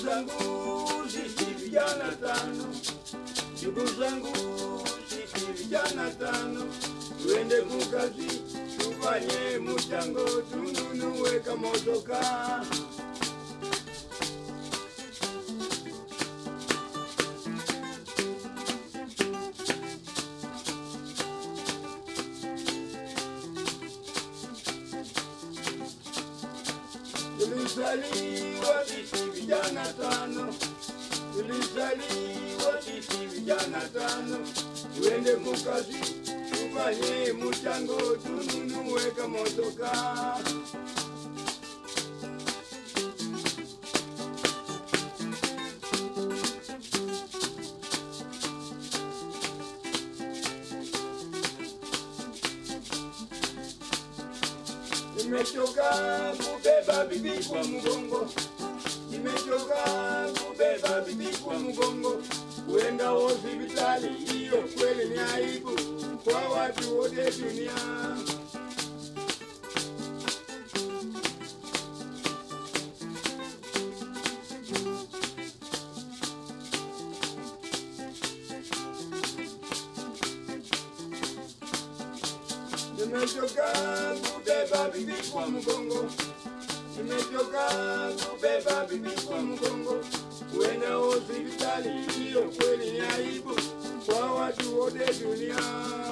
zangu sisi vijana tano, ndugu zangu sisi vijana tano, tuende kukazi tufanye mchango tununue kamotoka. Tulisaliwa sisi vijana tano, tulisaliwa sisi vijana tano, tuende kukazi tufanye mchango tununue kamotoka. Nimechoka kubeba bibi kwa mgongo, nimechoka kubeba bibi kwa mgongo, kuenda hospitali hiyo kweli ni aibu kwa watu wote dunia. Nimechoka kubeba bibi kwa mgongo, nimechoka kubeba bibi kwa mgongo, kuenda hospitali hiyo kweli ni aibu kwa watu wote dunia.